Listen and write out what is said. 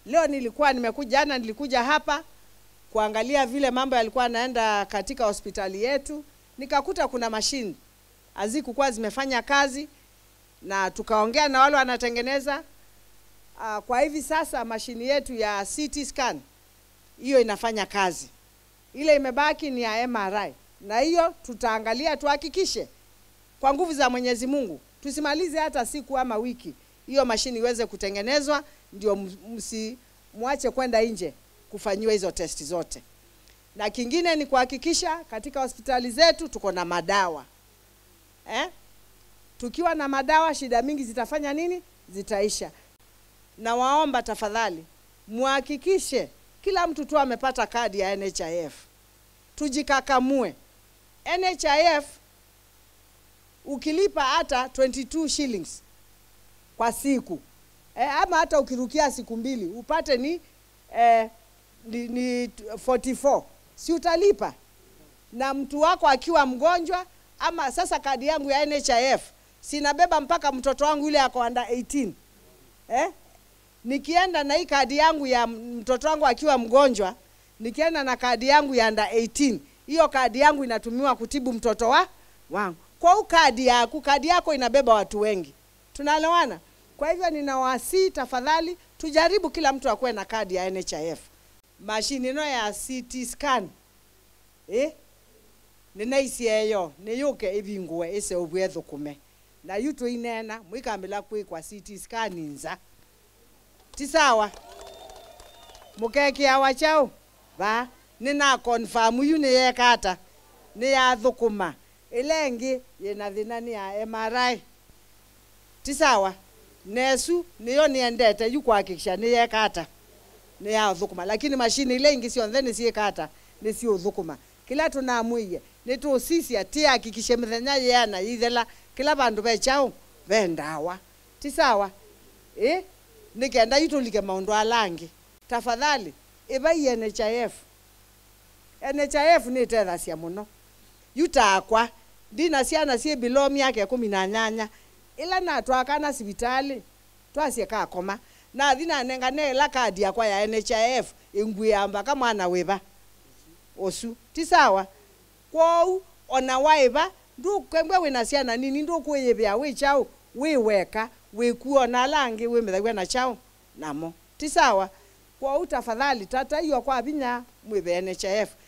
Leo nilikuja hapa kuangalia vile mambo yalikuwa yanaenda katika hospitali yetu. Nikakuta kuna mashine hazikuwa zimefanya kazi, na tukaongea na wale wanatengeneza. Kwa hivi sasa mashine yetu ya CT scan hiyo inafanya kazi. Ile imebaki ni ya MRI, na hiyo tutaangalia tuhakikishe kwa nguvu za Mwenyezi Mungu tusimalize hata siku ama wiki hiyo mashine iweze kutengenezwa, ndio mwache kwenda nje kufanyiwa hizo testi zote. Na kingine ni kuhakikisha katika hospitali zetu tuko na madawa. Tukiwa na madawa shida mingi zitafanya nini? Zitaisha. Na waomba tafadhali muhakikishe kila mtu tu amepata kadi ya NHIF. Tujikakamue. NHIF ukilipa hata 22 shillings kwa siku, ama hata ukirukia siku mbili upate ni 44, si utalipa? Na mtu wako akiwa mgonjwa, ama sasa kadi yangu ya NHIF sinabeba mpaka mtoto wangu yule ako under 18. Nikienda na hii kadi yangu ya mtoto wangu akiwa mgonjwa, nikienda na kadi yangu ya under 18, hiyo kadi yangu inatumiwa kutibu mtoto wangu. Kwa kadi yako inabeba watu wengi. Tunaelewana? Kwa hivyo ninawasihi tafadhali tujaribu kila mtu akuwe na kadi ya NHIF. Mashine no ya CT scan ninaisieyo niyuke ibinguwe ese ubwetho kume na yuto inena mwikamela kwa CT scan nza tisawa mukeki awachao ba nina confirm yune yekata ni ya thukuma ilengi yena thinani ya MRI tisawa nesu niyo niendete yukwakikisha ni yekata ni ya thukuma, lakini mashine ile ingi sio ndeni si yekata ni sio thukuma. Kila tunamuye nitu sisi atia hakikishe mthenya yana ithela kila bandu bechao bendawa tisawa nikenda yitulike maundu alangi tafadhali iba NHIF ni tetha cia muno yutakwa dina ciana cie bilomi yake 18 ila na twakana sibitali twasie kakoma na thina nengane la kadi yakwa ya NHIF inguyamba kama mwana weba osu tisawa kwau ona waiba ndu kwengwe wina ciana nini ndu kuyebya wichao wiweka wikuona langi wimethagwa na chao namo tisawa kwa utafadhali tata hiyo kwa Wavinya mwibe NHIF